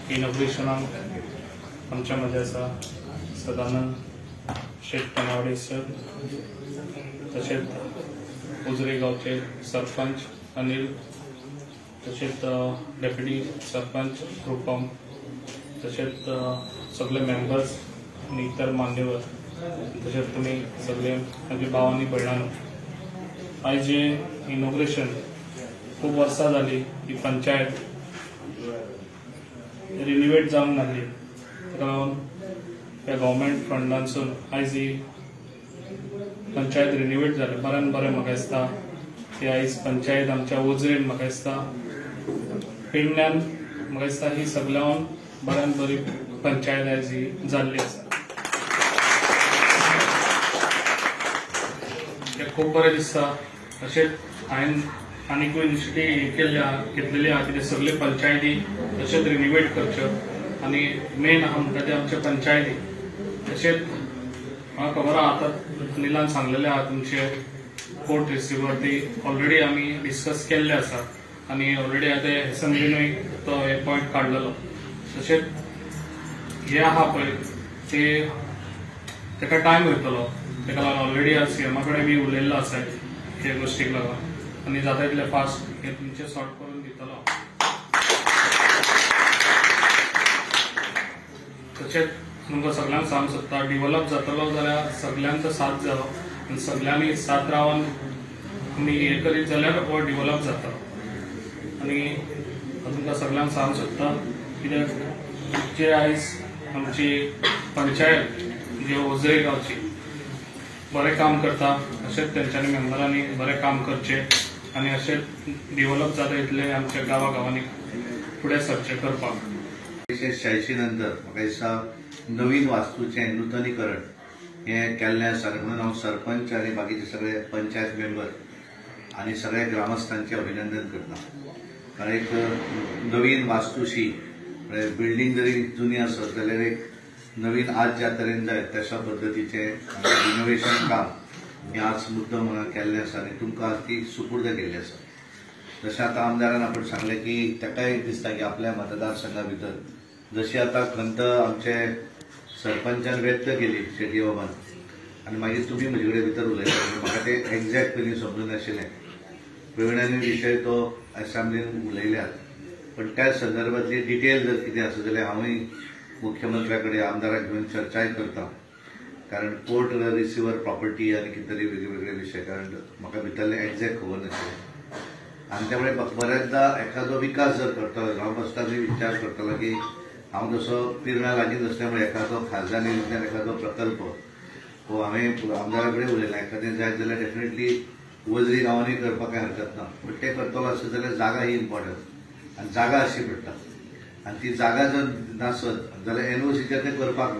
इनॉग्रेशनाक आमच्या मध्य आसा सदानंद शेट पनावडे सर, तशेंच उजरे गांवचे सरपंच अनिल, तशेंच डेप्युटी सरपंच रूपम, तशेंच सगळे मेंबर्स आनी इतर मान्यवर, तशेंच तुमी सगळे माझे भाव आनी भयणांनो, आयज जे इनॉग्रेशन खूब वर्सां जाली ही पंचायत रिन्युवेट जावंक नासली, ताका लागून ह्या गव्हर्मेंट फंडांसून आयज ही पंचायत रिन्युवेट जाली. बऱ्यान बरें म्हाका दिसता की आयज पंचायत आमच्या वजरेन म्हाका दिसता पेडण्यान म्हाका दिसता ही सगळ्यान बऱ्यान बरी पंचायत आयज ही जाल्ली आसा. हें खूब बरें दिसता. तशेंच हांवें आनीकूय इनिशिएटीव घेतलेली आहा की सगळे पंचायती तशेंच रिन्युवेट करच्यो आनी मेन आहा म्हणटा ते आमचे पंचायती. तशेंच म्हाका खबर आहा आतां अनिलान सांगलेलें आहा तुमचे कोर्ट रिसिवर ती ऑलरेडी आमी डिस्कस केल्ले आसा आनी ऑलरेडी आतां एसेंब्लीनूय तो हे पॉयंट काडलेलो. तशेंच हे आहा पळय ते ताका टायम वयतलो, ताका लागून ऑलरेडी सीएमा कडेन बी उलयल्लो आसा हे गोष्टीक लागून आनी जाता तितले फास्ट हे तुमचे सॉर्ट करून दितलो. तशेंच तुमकां सगळ्यांक सांगूंक सोदता डिव्हलप जातलो जाल्यार सगळ्यांचो साथ जायो आनी सगळ्यांनी साथ रावन आमी हे करीत जाल्यार हो डिव्हलप जाता. आनी तुमकां सगळ्यांक सांगूंक सोदता कित्याक जे आयज आमची पंचायत जी ओझरे गांवची बरें काम करता अशेंच तेंच्यांनी मेंबरांनी बरें काम करचें आनी अशेंच डिव्हलप जाता इतले आमच्या गांवांनी फुडें सरचें करपाक. 1986 नंतर म्हाका दिसता नवीन वास्तूचें नूतनीकरण हें केल्लें आसा म्हणून हांव सरपंच आनी बाकीचे सगळे पंचायत मेंबर आनी सगळ्या ग्रामस्थांचें अभिनंदन करता. कारण एक नवीन वास्तूशी बिल्डींग जरी जुनी आसत जाल्यार एक नवीन आज ज्या तरेन जाय तशा पद्दतीचें रिनोवेशन काम हें आज मुद्दम केल्लें आसा आनी तुमकां ती सुपूर्द केल्ली आसा. जशें आतां आमदारान आपण सांगलें की ताकाय दिसता की आपल्या मतदारसंघा भितर जशी आतां खंत आमचे सरपंचान व्यक्त केली शेट्टी बाबान आनी मागीर तुमी म्हजे कडेन भितर उलयता म्हाका तें एक्झॅक्ट पयलीं समजून नाशिल्लें. प्रवीणानी विशय तो असेंब्लीन उलयल्यात पण त्या संदर्भातली डिटेल जर कितें आसा जाल्यार हांवूय मुख्यमंत्र्या कडेन आमदाराक घेवन चर्चाय करता. कारण कोर्ट रिसिवर प्रॉपर्टी आनी कितें तरी वेगवेगळे विशय कारण म्हाका भितरलें एक्झॅक्ट खबर नाशिल्लें आनी त्यामुळे बऱ्याचदा एखादो विकास जर करतलो हांव बसताना विचार करतलो की हांव जसो पिर्णा लागीं नसल्यामुळे एखादो खासदार योजनेन एखादो प्रकल्प हो हांवें आमदारा कडेन उलयलां एखादें जाय जाल्यार डेफिनेटली वजरी गांवांनी करपाक कांय हरकत ना. पण तें करतलो आसत जाल्यार जागा ही इम्पॉर्टंट आनी जागा अशी पडटा आनी ती जागा जर नासत जाल्यार एनओसीचेर तें करपाक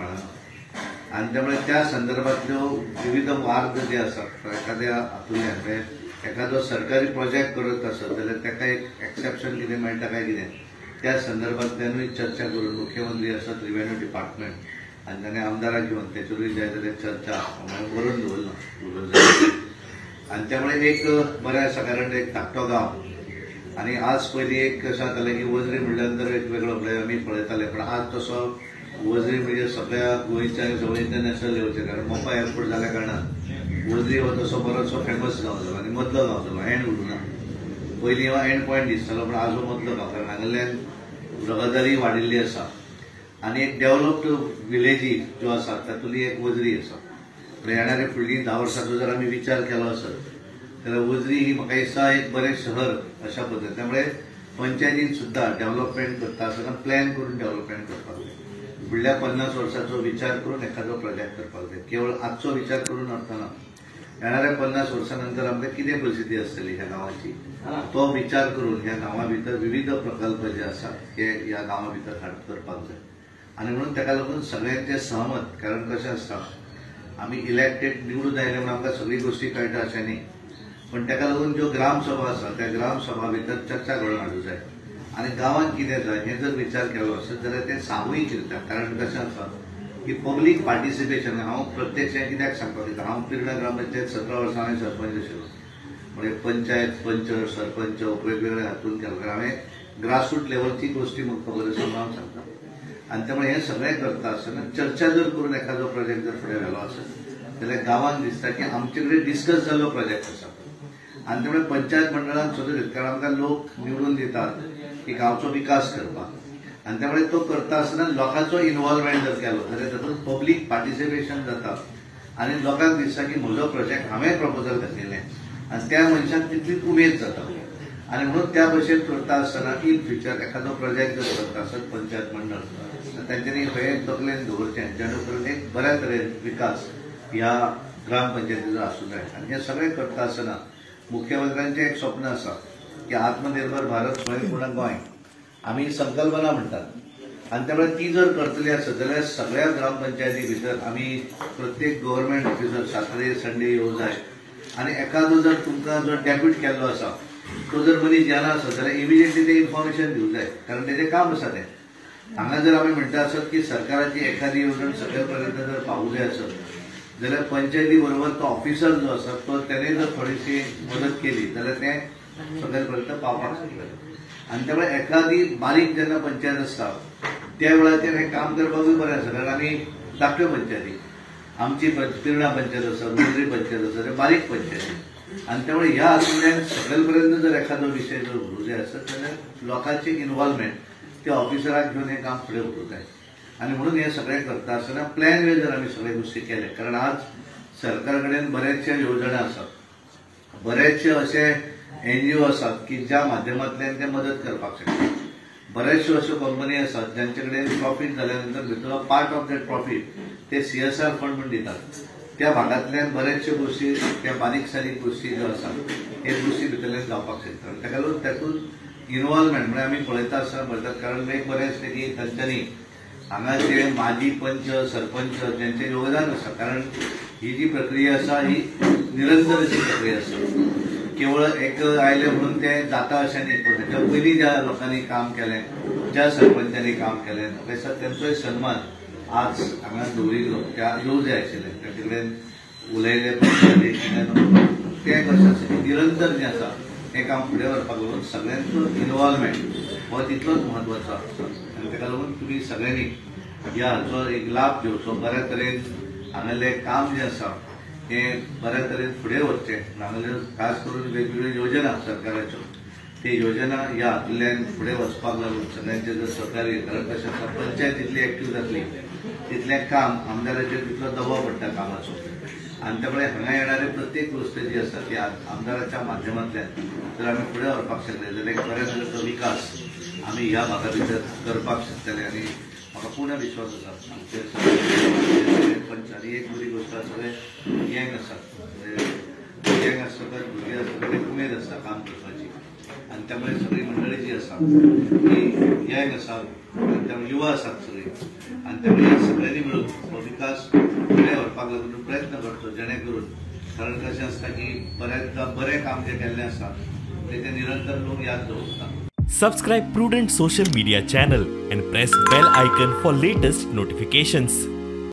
मेळना आनी त्यामुळे त्या संदर्भातल्यो विविध मार्ग जे आसात एखाद्या हातूंतल्यान एखादो सरकारी प्रोजेक्ट करत आसत जाल्यार ताका एक एक्सेप्शन कितें मेळटा काय कितें त्या संदर्भांतल्यानूय चर्चा करून मुख्यमंत्री आसत रिव्हेन्यू डिपार्टमेंट आनी ताणें आमदाराक घेवन तेचेरूय जाय जाल्यार चर्चा बरोवन दवरला आनी त्यामुळे एक बरें आसा कारण एक धाकटो गांव आनी आज पयलीं एक कशें जातालें की वजरी म्हणल्या नंतर एक वेगळो आमी पळयताले पण आज तसो वजरी म्हणजे सगळ्या गोंयच्या जवळ इंटरनॅशनल लेवलचेर कारण मोपा एअरपोर्ट जाल्या कारणान वजरी हो तसो बरोचसो फेमस गांव जालो आनी मदलो गांव जालो एंड उरूना. पयलीं हो एंड पॉयंट दिसतालो पण आज हो मदलो गांव कारण हांगाल्यान रहदारी वाडिल्ली आसा आनी एक डेव्हलप्ड विलेजी ज्यो आसात तातूंतली एक वजरी आसा. येणाऱ्या फुडलीं 10 वर्सांचो जर आमी विचार केलो आसत जाल्यार वजरी ही म्हाका दिसता एक बरें शहर अशा पद्दतीन त्यामुळे पंचायतीन सुद्दां डेव्हलपमेंट करता आसतना प्लॅन करून डेव्हलपमेंट करपाक जाय. फुडल्या 50 वर्सांचो विचार करून एखादो प्रोजेक्ट करपाक जाय. केवळ आजचो विचार करून अर्थ ना. येणाऱ्या 50 वर्सां नंतर आमकां कितें परिस्थिती आसतली ह्या गांवाची तो विचार करून ह्या गांवा भितर विविध प्रकल्प जे आसात हे ह्या गांवा भितर हाड करपाक जाय आनी म्हणून ताका लागून सगळ्यांचे सहमत कारण कशें आसता आमी इलेक्टेड निवडून आयले म्हणून आमकां सगळी गोष्टी कळटा अशें न्ही पण ताका लागून ज्यो ग्रामसभा आसा त्या ग्रामसभा भितर चर्चा घडोवन हाडूंक जाय आनी गांवांत कितें जाय हे जर विचार केलो आसत जाल्यार तें सामूहीक रित्या कारण कशें आसा की पब्लीक पार्टिसिपेशन हांव प्रत्यक्षान कित्याक सांगपाक दिता हांव पिर्णा ग्रामपंचायत 17 वर्सां हांवें सरपंच आशिल्लो म्हणजे पंचायत पंच सरपंच वेगवेगळ्या हातूंत केलो हांवें ग्रासरूट लेवलची गोष्टी म्हाका खबर आसा म्हणून हांव सांगता. आनी त्यामुळे हे सगळें करता आसतना चर्चा जर करून एखादो प्रोजेक्ट जर फुडें व्हेलो आसत जाल्यार गांवांत दिसता की आमचे कडेन डिस्कस जाल्लो प्रोजेक्ट आसा आनी त्यामुळे पंचायत मंडळान सदरीत कारण आमकां लोक निवडून दितात की गांवचो विकास करपाक आनी त्यामुळे तो करता आसतना लोकांचो इन्वॉल्वमेंट जर केलो जाल्यार तातूंत पब्लीक पार्टिसिपेशन जाता आनी लोकांक दिसता की म्हजो प्रोजेक्ट हांवें प्रपोजल घातिल्लें आनी त्या मनशाक तितलीच उमेद जाता आनी म्हणून त्या भशेन करता आसतना इन फ्युचर एखादो प्रोजेक्ट जर करता आसत पंचायत मंडळ तांच्यांनी हे तकलेन दवरचें जेणे करून एक बऱ्या तरेन विकास ह्या ग्रामपंचायतीचो आसूं जाय आनी हे सगळें करता आसतना मुख्यमंत्र्यांचें एक स्वप्न आसा की आत्मनिर्भर भारत स्वयंपूर्ण गोंय आमी संकल्पना म्हणटात आनी त्यामुळे ती जर करतली आसत जाल्यार सगळ्या ग्रामपंचायती भितर आमी प्रत्येक गव्हर्नमेंट ऑफिसर सॅटर्डे संडे येवं जाय आनी एखादो जर तुमकां जर डेप्यूट केल्लो आसा तो जर मनीस येना आसत जाल्यार इमिजिएटली ते इन्फॉर्मेशन दिवंक जाय कारण तेजें काम आसा तें हांगा जर आमी म्हणटा आसत की सरकाराची एखादी येवजण सकयल पर्यंत जर पावूं जाय आसत जाल्यार पंचायती बरोबर तो ऑफिसर जो आसा तो तेणे जर थोडीशी मदत केली जाल्यार तें सकयल पर्यंत पावपाक शकता आनी त्यामुळे एखादी बारीक जेन्ना पंचायत आसता त्या वेळाचेर हें काम करपाकूय बरें आसा कारण आमी धाकट्यो पंचायती आमची पिर्णा पंचायत आसा मुंद्री पंचायत आसा ते बारीक पंचायती आनी त्यामुळे ह्या हातूंतल्यान सकयल पर्यंत जर एखादो विशय जर व्हरूंक जाय आसत जाल्यार लोकांची इन्वॉल्वमेंट त्या ऑफिसराक घेवन हें काम फुडें व्हरूंक जाय आनी म्हणून हें सगळें करता आसतना प्लॅन वे जर आमी सगळे गोश्टी केले कारण आज सरकार कडेन बरेचशे येवजण्यो आसात बरेचशे अशे NGO आसात की ज्या माध्यमांतल्यान ते मदत करपाक शकतात बऱ्याचशो अश्यो कंपनी आसात जांचे कडेन प्रॉफीट जाल्या नंतर भितरलो पार्ट ऑफ दॅट प्रॉफीट ते CSR फंड म्हणून दितात त्या भागांतल्यान बरेचशो गोश्टी त्या बारीक सारीक गोश्टी ज्यो आसात हे गोश्टी भितरल्यान जावपाक शकतात ताका लागून तातूंत इन्वॉल्वमेंट म्हणजे आमी पळयता आसतना पळयतात कारण एक बरें आसलें की तांच्यांनी हांगाचे माजी पंच सरपंच ज्यांचे योगदान आसा कारण ही जी प्रक्रिया आसा ही निरंतर अशी प्रक्रिया आसा केवळ एक आयले म्हणून ते जाता अशें न्ही पूण हाच्या पयलीं ज्या लोकांनी काम केलें ज्या सरपंचांनी काम केलें म्हाका तेंचोय सन्मान आज हांगा दवरिल्लो त्या येवं जाय आशिल्लें ताचे कडेन उलयले तें कशें आसा की निरंतर जें आसा हें काम फुडें व्हरपाक लागून सगळ्यांचो इन्वॉल्वमेंट हो तितलोच म्हत्वाचो आसा आनी ताका लागून तुमी सगळ्यांनी ह्या हाचो एक लाभ घेवचो बऱ्या तरेन हांगालें काम जें आसा हें बऱ्या तरेन फुडें व्हरचें हांगाल्यो खास करून वेगवेगळ्यो योजना सरकाराच्यो ते योजना ह्या हातूंतल्यान फुडें वचपाक लागून सगळ्यांचें जर सहकार्य कारण कशें आसा पंचायत जितली एक्टीव जातली तितलें काम आमदाराचेर तितलो दबाव पडटा कामाचो आनी त्यामुळे हांगा येणारे प्रत्येक गोश्ट जी आसा ती आमदाराच्या माध्यमांतल्यान जर आमी फुडें व्हरपाक शकले जाल्यार एक बऱ्या तरेचो विकास आमी ह्या भागा भितर करपाक शकतले आनी म्हाका पूर्ण विश्वास आसा आमचे पंच आनी एक बरी गोश्ट सगळे यंग आसात यंग आसतकच भुरगे आसतकच उमेद आसता काम करपाची आनी त्यामुळे सगळी मंडळी जी आसा ती यंग आसात आनी त्यामुळे युवा आसात सगळी आनी त्यामुळे ह्या सगळ्यांनी मेळून हो विकास फुडें व्हरपाक लागून प्रयत्न करचो जेणे करून कारण कशें आसता की बऱ्याचदा बरें काम जें केल्लें आसा तें निरंतर लोक याद दवरतात. Subscribe Prudent social media channel and press bell icon for latest notifications.